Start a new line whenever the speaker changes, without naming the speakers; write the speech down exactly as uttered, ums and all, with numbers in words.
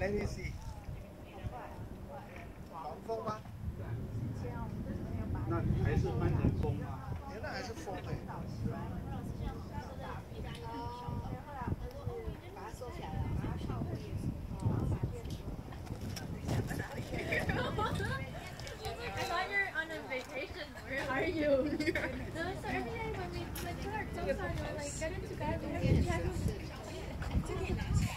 Let me see。防风吗？
那还是翻成风吗？
原来还是风哎。
把它收起来了，把它泡过也是。
I thought you were on a vacation. Where are you? No, so every day when we went to our Dosan, we were like, get into bed, we have to check.